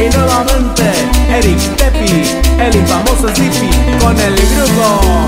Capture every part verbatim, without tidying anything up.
Y nuevamente Eric Tepi, el infamoso Zippy, con el grupo.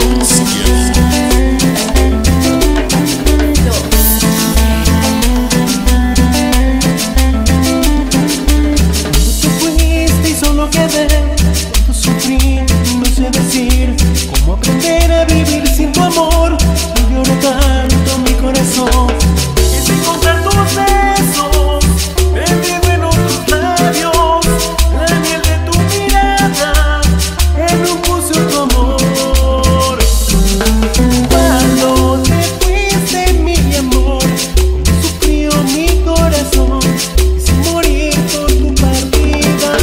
Cómo aprender a vivir sin tu amor. No lloro tanto mi corazón. Es encontrar tus besos, bebido en otros labios, la miel de tu mirada, en un buceo tu amor. Cuando te fuiste, mi amor, cómo sufrió mi corazón, quise morir por tu partida.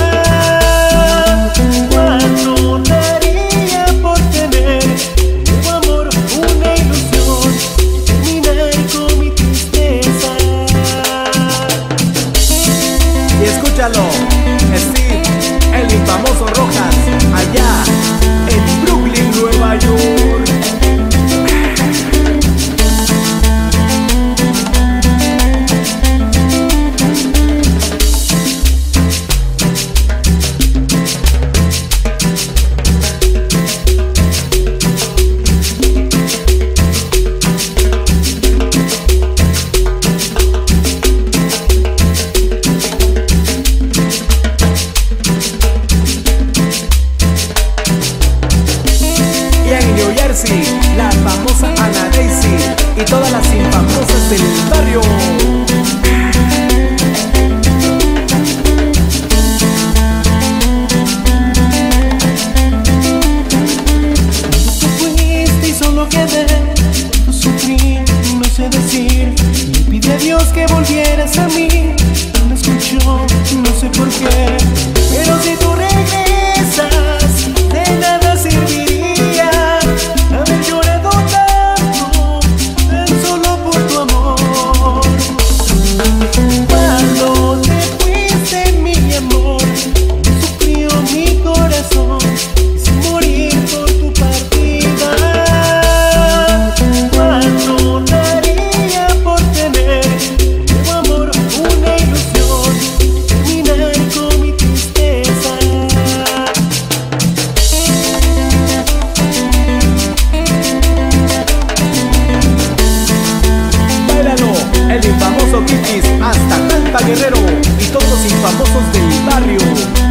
Cuando daría por tener un nuevo amor, una ilusión, y terminar con mi tristeza. Y escúchalo, Steve, el infamoso Rojas, allá en Brooklyn, Nueva York. La famosa Ana Daisy y todas las infamosas del barrio. Tú fuiste y solo quedé, cuando sufrí, no sé decir. Le pide a Dios que volvieras a mí, no me escuchó, no sé por qué. Pero si tú regresas, de nada serviría haber llorado tanto, tan solo por tu amor. Cuando te fuiste, mi amor, cómo sufrió mi corazón, quise morir por tu partida. Cuando daría por tener un nuevo amor, una ilusión, y terminar con mi tristeza. El infamoso Kikis hasta Talpa Guerrero y todos los infamosos del barrio.